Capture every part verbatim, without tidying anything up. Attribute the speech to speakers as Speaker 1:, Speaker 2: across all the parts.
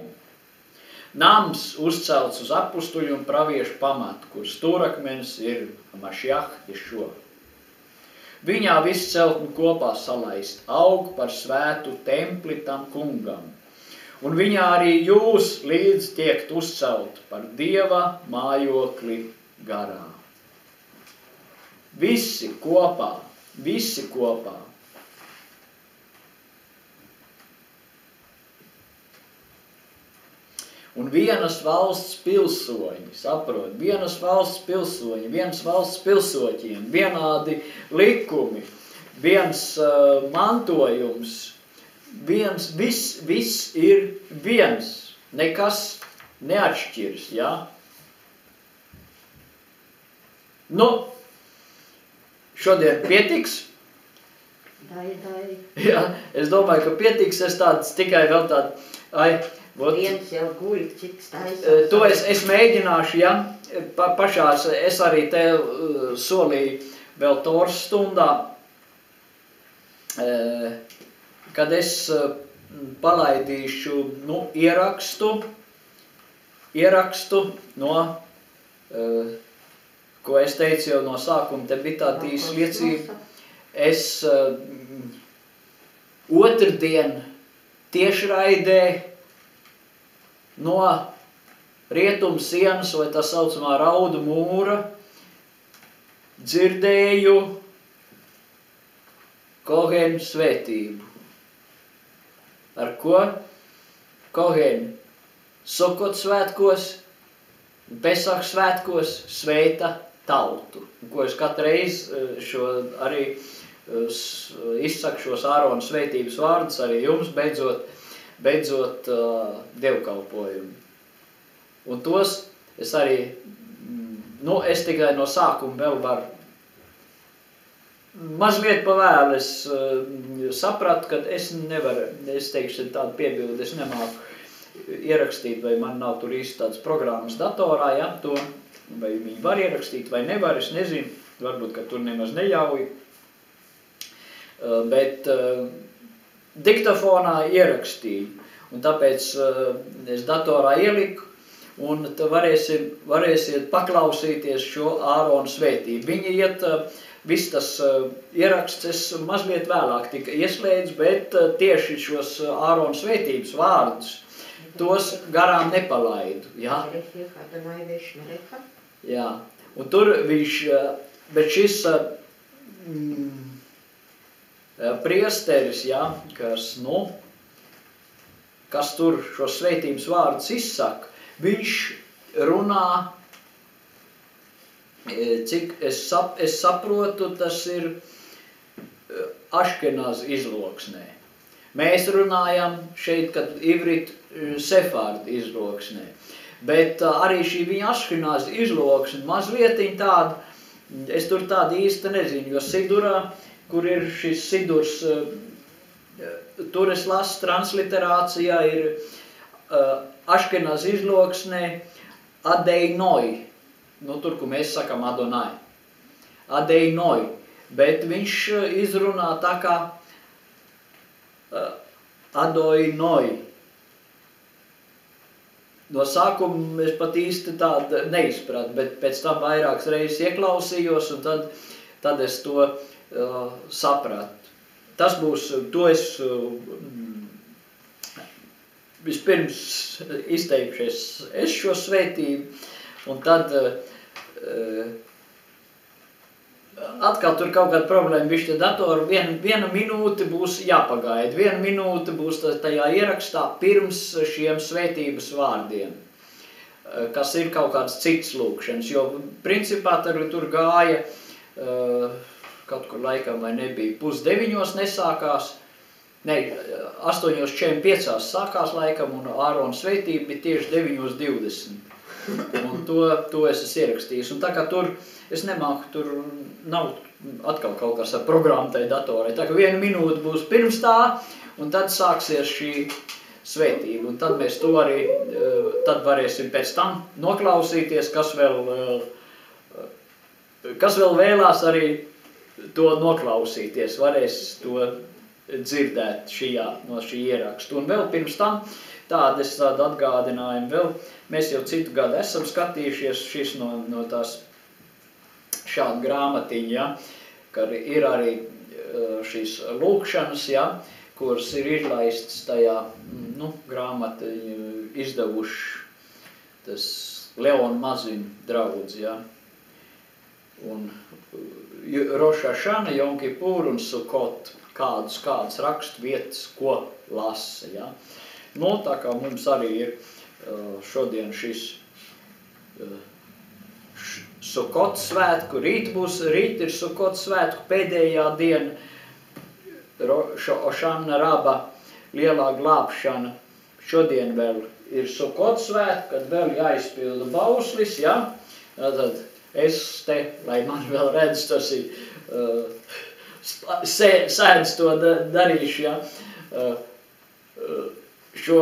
Speaker 1: stiepumu. Nams uzcelts uz apustuļu un praviešu pamatu, kur stūrakmenis ir Mašjah Ješua. Viņā viss celtni kopā salaist, aug par svētu templi tam kungam. Un viņā arī jūs līdz tiekt uzcelt par Dieva mājokli garā. Visi kopā, visi kopā. Un vienas valsts pilsoņi, saprot, vienas valsts pilsoņi, vienas valsts pilsoķiem, vienādi likumi, viens uh, mantojums, viens, viss, viss ir viens, nekas neatšķirs, ja? Nu, šodien pietiks?
Speaker 2: Dai, dai.
Speaker 1: Jā, es domāju, ka pietiks, es tāds tikai vēl tādu, ai, Vot,
Speaker 2: Viens jau guļ, cik staisās.
Speaker 1: To es, es mēģināšu, ja, pa, pašās, es arī te uh, solīju vēl Tors stundā, uh, kad es uh, palaidīšu, nu, ierakstu, ierakstu no, uh, ko es teicu jau no sākuma, te bija tā tīs liecība, es uh, otrdien tiešraidē, no rietum sienas vai tā saucamā raudu mūra dzirdēju Kohēnu svētību. Ar ko? Kohēnu Sokot svētkos, Pesach svētkos svēta tautu. Ko es katru reizi šo arī izsaku šos Ārona svētības vārdus arī jums beidzot beidzot uh, dievkalpojumu. Un tos es arī, nu, es tikai no sākuma vēl varu mazliet pavēlu es uh, sapratu, ka es nevaru, es teikšu tādu piebildi, es nemāku ierakstīt, vai man nav tur īsti tāds programmas datorā, ja, to, vai viņi var ierakstīt, vai nevar, es nezinu, varbūt, ka tur nemaz neļauj, uh, bet uh, diktafonā ierakstīju, un tāpēc uh, es datorā ieliku, un tu varēsiet, varēsiet paklausīties šo Ārona svētību. Viņi iet, uh, viss tas uh, ieraksts, es mazliet vēlāk tika ieslēdz, bet uh, tieši šos Ārona svētības vārdus, tos garām nepalaidu. Ja? Jā, un tur viņš, uh, bet šis uh, mm, priesteris, ja, kas, nu, kas tur šos svētības vārdus izsaka, viņš runā, cik es, sap, es saprotu, tas ir Aškenaz izloksnē. Mēs runājam šeit, kad ivrit sefārdu izloksnē, bet arī šī viņa Aškenaz izloksne mazlietiņ tāda, es tur tādu īsti nezinu, jo Sidurā, kur ir šis sidurs, tur es lasu transliterācijā, ir uh, Aškenaz izloksnē Adeinoi, nu tur, kur mēs sakam Adonai, Adeinoi, bet viņš izrunā tā kā uh, Adeinoi. No sākuma es pat īsti tādu neizpratu, bet pēc tam vairākas reizes ieklausījos, un tad, tad es to Uh, saprat. Tas būs, to es uh, vispirms izteikšies es šo svētību, un tad uh, atkal tur kaut kāda problēma bišķi datoru, vien, viena minūte būs jāpagaida, viena minūte būs tajā ierakstā pirms šiem svētības vārdiem, uh, kas ir kaut kāds cits lūkšanas, jo principā tur, tur gāja uh, kaut kur laikam vai nebija, pusdeviņos nesākās, ne, astoņos četrdesmit piecās sākās laikam, un Ārona svētība bija tieši deviņos divdesmit. Un to, to es esmu ierakstījis. Un tā kā tur, es nemāku, tur nav atkal kaut kas ar programmu tai datorai. Tā kā viena minūte būs pirms tā, un tad sāksies šī svētība. Un tad mēs to arī, tad varēsim pēc tam noklausīties, kas vēl, kas vēl vēlās arī to noklausīties, varēs to dzirdēt šajā, no šī ierakstu. Un vēl pirms tam tādi es tādu atgādinājumu vēl. Mēs jau citu gadu esam skatījušies šis no, no tās šāda grāmatiņa, ja, kad ir arī šīs lūkšanas, ja, kuras ir izlaistas tajā, nu, grāmatiņu izdevuši tas Leona Maziņa draudz, ja. Un Roš hašana, Jom Kipur un Sukot, kādas, kādas rakstu vietas, ko lasa, ja. Nu, tā kā mums arī ir šodien šis Sukot svētku, rīt būs, rīt ir Sukot svētku pēdējā diena, Ošana Raba, lielā glābšana, šodien vēl ir Sukot svētku, kad vēl jāizpilda bauslis, ja, tad es te, lai man vēl redz, tas ir, uh, sēdz to da, darīšu, ja, uh, uh, šo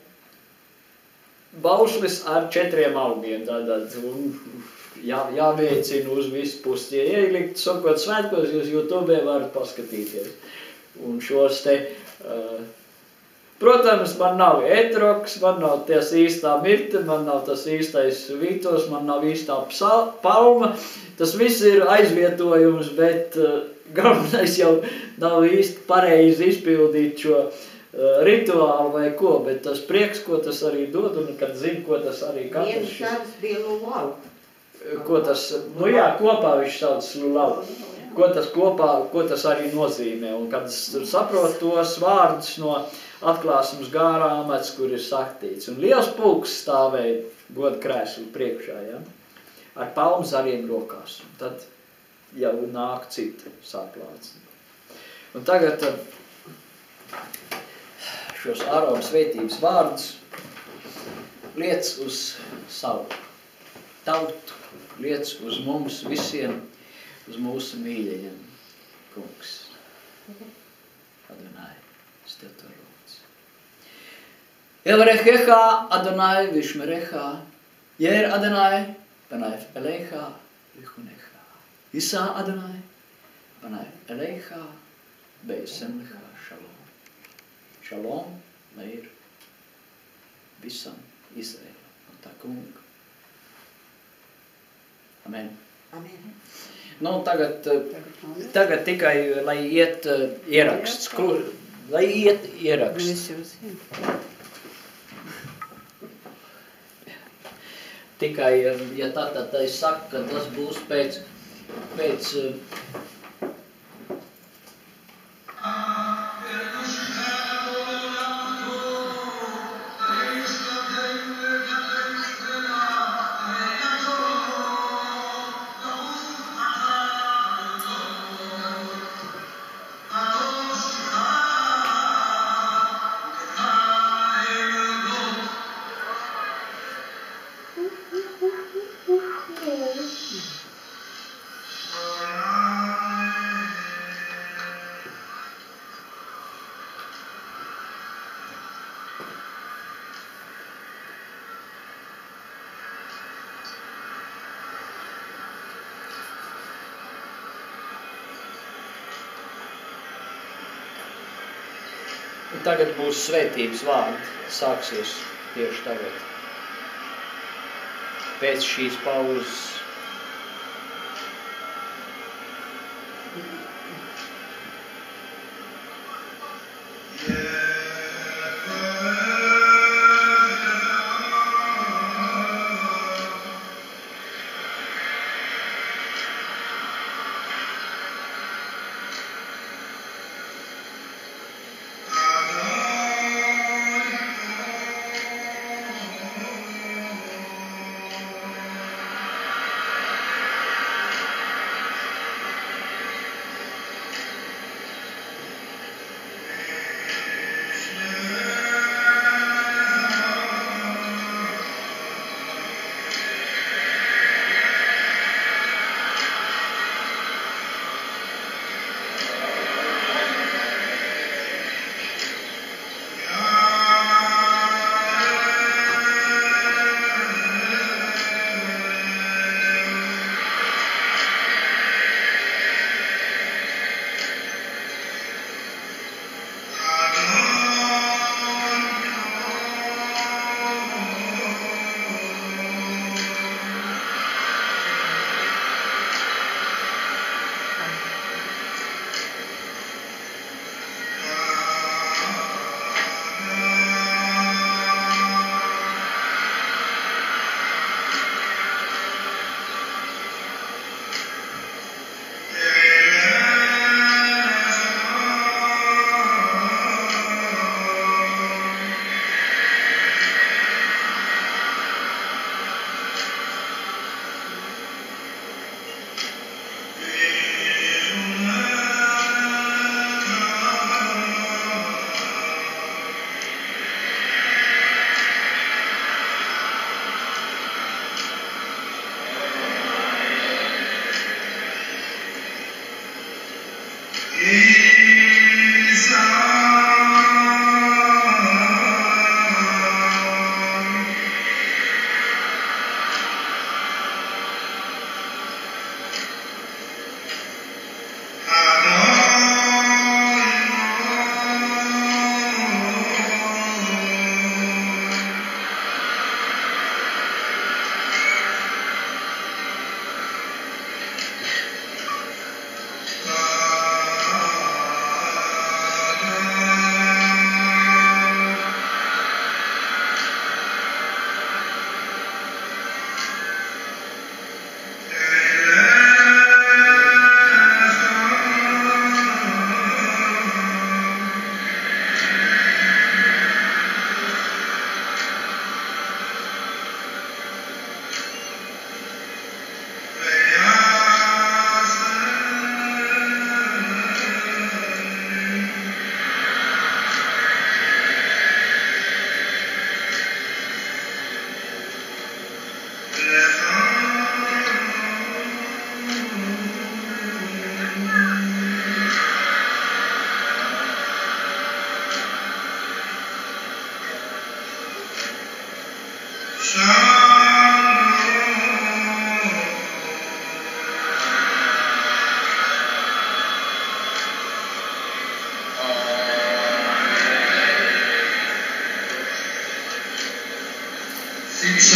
Speaker 1: bauslis ar četriem augiem, tātad, jā, jāveicina uz visu pusi. Ja ielikt Sukot svētkos, jūs YouTube varat paskatīties. Un šos te, uh, protams, man nav etroks, man nav tas īstā mirte, man nav tas īstais vītos, man nav īstā psa, palma. Tas viss ir aizvietojums, bet uh, galvenais jau nav īsti pareizi izpildīt šo uh, rituālu vai ko, bet tas prieks, ko tas arī dod, un kad zinu, ko tas arī katrs šis...
Speaker 2: Viens tāds bija lulau.
Speaker 1: Ko tas, nu jā, kopā viņš sauc lulau. Ko tas kopā, ko tas arī nozīmē. Un kad es saprotu tos vārdus no atklāsmes grāmatas, kur ir saktīts. Un liels pulks stāvēja goda krēslu priekšā, ja? Ar palmzariem rokās. Un tad jau nāk cita saplāca. Un tagad šos Ārona svētības vārdus liec uz savu tautu, liec uz mums visiem, uz mūsu mīļajiem, kungs. Adonai, es tev to lūdzu. Evrehecha, Adonai, vishmerecha, Jer Adonai, Panaif Elecha, Vichunecha. Isa Adonai, Panaif Elecha, Beisemlecha, Shalom. Shalom, lai ir visam Izraēlam un tā kunga. Amen.
Speaker 2: Amen.
Speaker 1: Nu, tagad, tagad tikai, lai iet uh, ieraksts, kur, lai iet ieraksts. Tikai, ja tā, tā, tā es saku, ka tas būs pēc, pēc uh, tagad būs svētības vārdi, sāksies tieši tagad. Pēc šīs pauzes.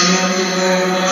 Speaker 1: Amen.